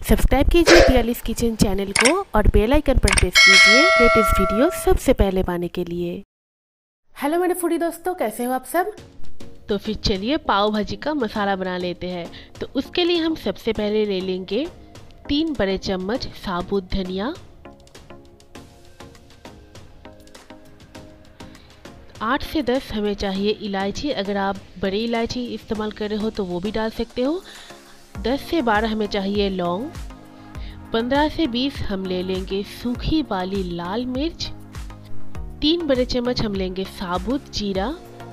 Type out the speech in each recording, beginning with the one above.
Subscribe कीजिए पियालीस kitchen channel को और बेल आइकन पर प्रेस कीजिए लेटेस्ट वीडियो सबसे पहले पाने के लिए। हेलो मेरे फूडी दोस्तों, कैसे हो आप सब। तो फिर चलिए पाव भाजी का मसाला बना लेते हैं। तो उसके लिए हम सबसे पहले ले लेंगे 3 बड़े चम्मच साबुत धनिया, 8 से 10 हमें चाहिए इलायची। अगर आप बड़ी इलायची इस्तेमाल कर रहे हो तो वो भी डाल सकते हो। 10 से 12 हमें चाहिए लौंग, 15 से 20 हम ले लेंगे सूखी वाली लाल मिर्च, 3 बड़े चम्मच हम लेंगे साबुत जीरा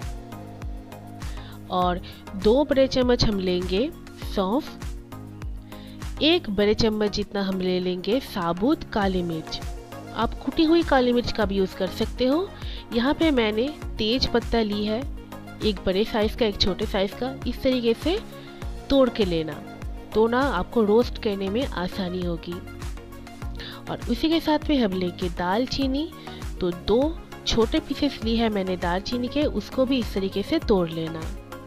और 2 बड़े चम्मच हम लेंगे सौंफ, 1 बड़े चम्मच जितना हम ले लेंगे साबुत काली मिर्च। आप कुटी हुई काली मिर्च का भी यूज़ कर सकते हो। यहाँ पे मैंने तेज पत्ता ली है, एक बड़े साइज़ का एक छोटे साइज़ का। इस तरीके से तोड़ के लेना तो ना आपको रोस्ट करने में आसानी होगी। और उसी के साथ में हम लेंगे दालचीनी। तो 2 छोटे पीसेस ली है मैंने दालचीनी के, उसको भी इस तरीके से तोड़ लेना।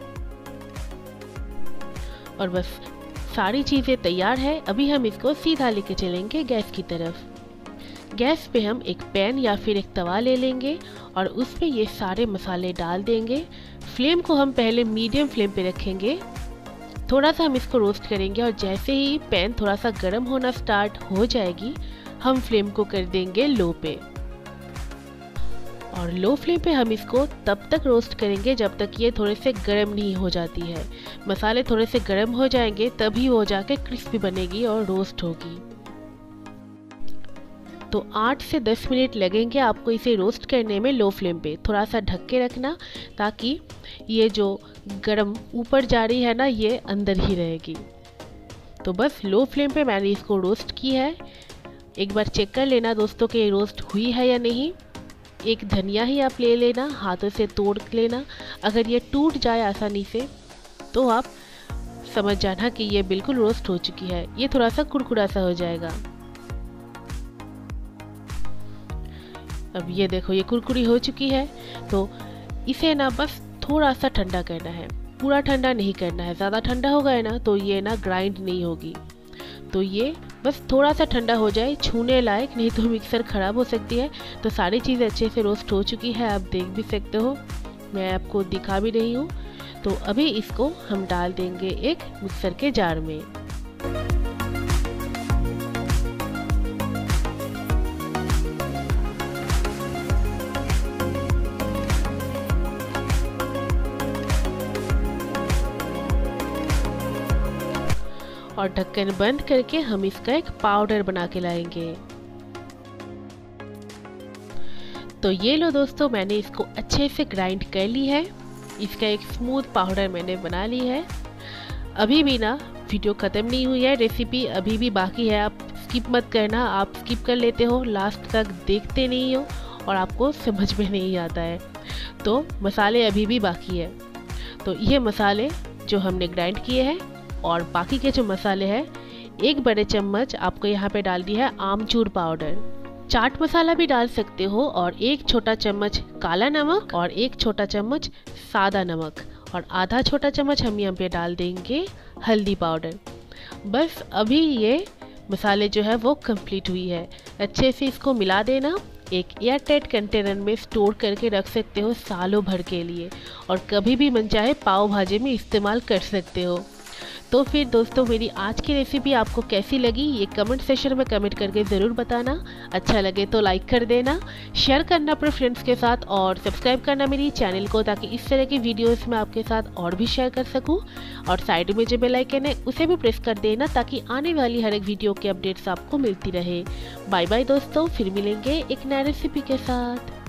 और बस सारी चीज़ें तैयार है। अभी हम इसको सीधा लेके चलेंगे गैस की तरफ। गैस पे हम एक पैन या फिर एक तवा ले लेंगे और उस पे ये सारे मसाले डाल देंगे। फ्लेम को हम पहले मीडियम फ्लेम पे रखेंगे। थोड़ा सा हम इसको रोस्ट करेंगे और जैसे ही पैन थोड़ा सा गर्म होना स्टार्ट हो जाएगी हम फ्लेम को कर देंगे लो पे। और लो फ्लेम पे हम इसको तब तक रोस्ट करेंगे जब तक ये थोड़े से गर्म नहीं हो जाती है। मसाले थोड़े से गर्म हो जाएंगे तभी वो जाके क्रिस्पी बनेगी और रोस्ट होगी। तो 8 से 10 मिनट लगेंगे आपको इसे रोस्ट करने में लो फ्लेम पे। थोड़ा सा ढक के रखना ताकि ये जो गरम ऊपर जा रही है ना ये अंदर ही रहेगी। तो बस लो फ्लेम पे मैंने इसको रोस्ट की है। एक बार चेक कर लेना दोस्तों कि ये रोस्ट हुई है या नहीं। एक धनिया ही आप ले लेना, हाथों से तोड़ लेना। अगर ये टूट जाए आसानी से तो आप समझ जाना कि ये बिल्कुल रोस्ट हो चुकी है। ये थोड़ा सा कुरकुरा सा हो जाएगा। अब ये देखो ये कुरकुरी हो चुकी है। तो इसे ना बस थोड़ा सा ठंडा करना है, पूरा ठंडा नहीं करना है। ज़्यादा ठंडा हो गया ना तो ये ना ग्राइंड नहीं होगी। तो ये बस थोड़ा सा ठंडा हो जाए छूने लायक, नहीं तो मिक्सर ख़राब हो सकती है। तो सारी चीज़ें अच्छे से रोस्ट हो चुकी है, आप देख भी सकते हो, मैं आपको दिखा भी रही हूँ। तो अभी इसको हम डाल देंगे एक मिक्सर के जार में। और ढक्कन बंद करके हम इसका एक पाउडर बना के लाएंगे। तो ये लो दोस्तों, मैंने इसको अच्छे से ग्राइंड कर ली है। इसका एक स्मूथ पाउडर मैंने बना ली है। अभी भी ना वीडियो ख़त्म नहीं हुई है, रेसिपी अभी भी बाकी है। आप स्किप मत करना, आप स्किप कर लेते हो, लास्ट तक देखते नहीं हो और आपको समझ में नहीं आता है। तो मसाले अभी भी बाकी है। तो ये मसाले जो हमने ग्राइंड किए हैं और बाकी के जो मसाले हैं, 1 बड़े चम्मच आपको यहाँ पे डाल दी है आमचूर पाउडर। चाट मसाला भी डाल सकते हो और 1 छोटा चम्मच काला नमक और 1 छोटा चम्मच सादा नमक और आधा छोटा चम्मच हम यहाँ पे डाल देंगे हल्दी पाउडर। बस अभी ये मसाले जो है वो कंप्लीट हुई है। अच्छे से इसको मिला देना। एक एयरटाइट कंटेनर में स्टोर करके रख सकते हो सालों भर के लिए और कभी भी मन चाहे पाव भाजी में इस्तेमाल कर सकते हो। तो फिर दोस्तों मेरी आज की रेसिपी आपको कैसी लगी ये कमेंट सेक्शन में कमेंट करके ज़रूर बताना। अच्छा लगे तो लाइक कर देना, शेयर करना अपने फ्रेंड्स के साथ और सब्सक्राइब करना मेरी चैनल को, ताकि इस तरह की वीडियोस मैं आपके साथ और भी शेयर कर सकूं। और साइड में जो बेल आइकन है उसे भी प्रेस कर देना ताकि आने वाली हर एक वीडियो की अपडेट्स आपको मिलती रहे। बाय बाय दोस्तों, फिर मिलेंगे एक नई रेसिपी के साथ।